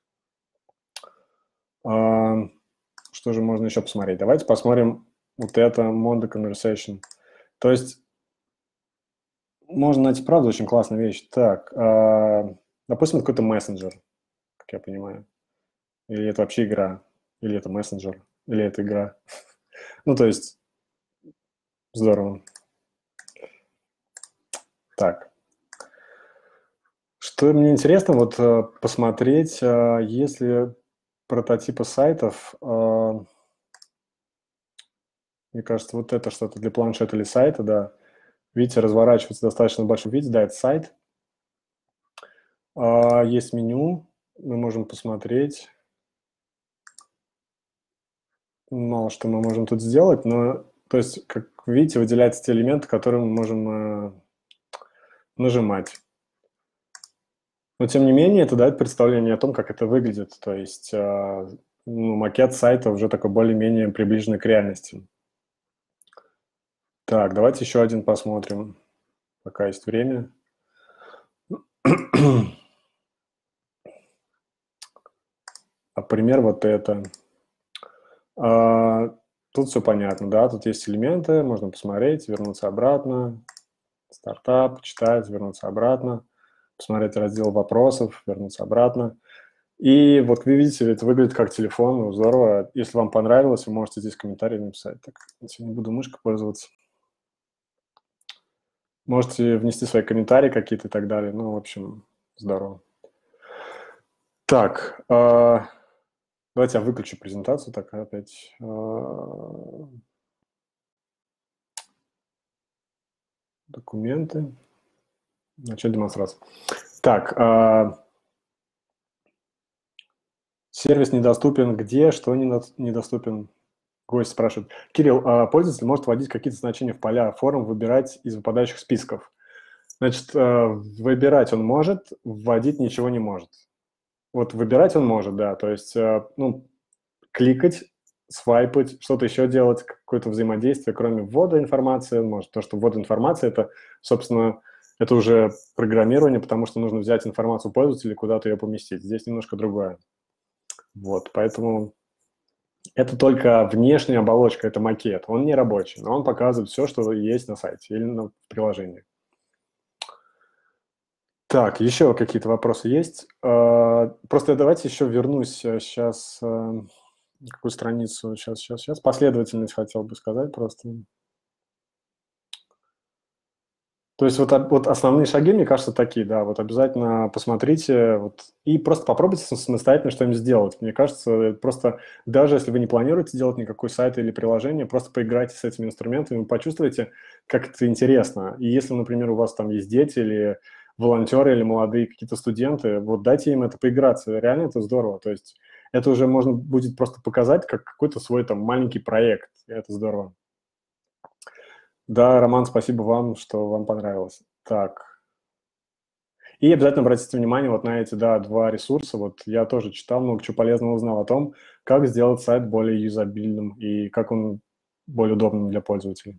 Что же можно еще посмотреть? Давайте посмотрим вот это Mondo Conversation. То есть можно найти, правда, очень классная вещь. Так, допустим, какой-то мессенджер, как я понимаю. Или это вообще игра, или это мессенджер, или это игра. Ну, то есть, здорово. Так. Что мне интересно, вот посмотреть, если прототипы сайтов, мне кажется, вот это что-то для планшета или сайта, да. Видите, разворачивается достаточно в большом виде, да, это сайт. Есть меню, мы можем посмотреть. Мало что мы можем тут сделать, но, то есть, как видите, выделяются те элементы, которые мы можем нажимать. Но, тем не менее, это дает представление о том, как это выглядит. То есть макет сайта уже такой более-менее приближенный к реальности. Так, давайте еще один посмотрим, пока есть время. Например, вот это. Тут все понятно, да, тут есть элементы, можно посмотреть, вернуться обратно, стартап, читать, вернуться обратно, посмотреть раздел вопросов, вернуться обратно. И вот вы видите, это выглядит как телефон, ну, здорово. Если вам понравилось, вы можете здесь комментарий написать. Так, не буду мышкой пользоваться. Можете внести свои комментарии какие-то и так далее. Ну, в общем, здорово. Так, давайте я выключу презентацию, так опять. Документы. Начать демонстрацию. Так, сервис недоступен где, что недоступен? Гость спрашивает. Кирилл, пользователь может вводить какие-то значения в поля форм, выбирать из выпадающих списков. Значит, выбирать он может, вводить ничего не может. Вот выбирать он может, да, то есть, ну, кликать, свайпать, что-то еще делать, какое-то взаимодействие, кроме ввода информации, он может. То, что ввод информации, это, собственно, это уже программирование, потому что нужно взять информацию пользователя и куда-то ее поместить. Здесь немножко другое. Вот, поэтому это только внешняя оболочка, это макет. Он не рабочий, но он показывает все, что есть на сайте или в приложении. Так, еще какие-то вопросы есть? Просто давайте еще вернусь сейчас. Какую страницу? Сейчас. Последовательность хотел бы сказать просто. То есть вот основные шаги, мне кажется, такие, да, вот обязательно посмотрите вот, и просто попробуйте самостоятельно что-нибудь сделать. Мне кажется, просто даже если вы не планируете делать никакой сайт или приложение, просто поиграйте с этими инструментами, почувствуйте, как это интересно. И если, например, у вас там есть дети или волонтеры, или молодые какие-то студенты, вот дайте им это поиграться, реально это здорово. То есть это уже можно будет просто показать как какой-то свой там маленький проект, и это здорово. Да, Роман, спасибо вам, что вам понравилось. Так. И обязательно обратите внимание вот на эти, да, два ресурса. Вот я тоже читал, много чего полезного узнал о том, как сделать сайт более юзабильным и как он более удобным для пользователей.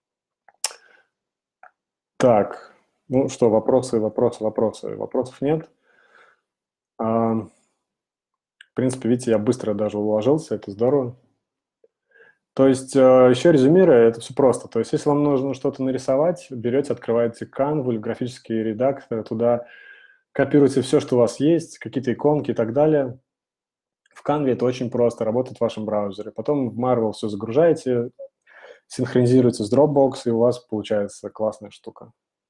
Так, ну что, вопросы. Вопросов нет. В принципе, видите, я быстро даже уложился, это здорово. То есть, еще резюмируя, это все просто. То есть, если вам нужно что-то нарисовать, берете, открываете Canva или графический редактор, туда копируйте все, что у вас есть, какие-то иконки и так далее. В Canva это очень просто, работает в вашем браузере. Потом в Marvel все загружаете, синхронизируете с Dropbox, и у вас получается классная штука.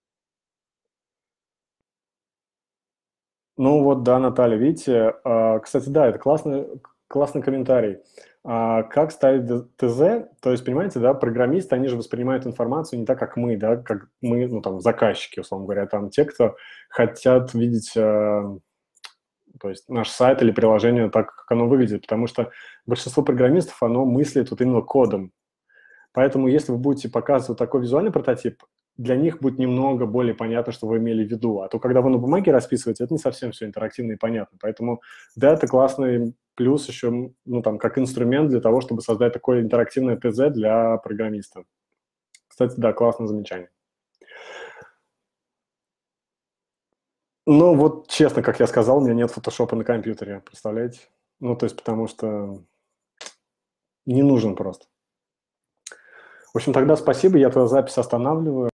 Ну вот, да, Наталья, видите, кстати, да, это классный комментарий. Как ставить ТЗ? То есть, понимаете, да, программисты, они же воспринимают информацию не так, как мы, да, как мы, ну, там, заказчики, условно говоря, там, те, кто хотят видеть, то есть, наш сайт или приложение так, как оно выглядит, потому что большинство программистов, оно мыслит вот именно кодом. Поэтому если вы будете показывать такой визуальный прототип, для них будет немного более понятно, что вы имели в виду. А то, когда вы на бумаге расписываете, это не совсем все интерактивно и понятно. Поэтому, да, это классный плюс еще, ну, там, как инструмент для того, чтобы создать такое интерактивное ТЗ для программиста. Кстати, да, классное замечание. Ну, вот честно, как я сказал, у меня нет фотошопа на компьютере, представляете? Ну, то есть потому что не нужен просто. В общем, тогда спасибо, я твою запись останавливаю.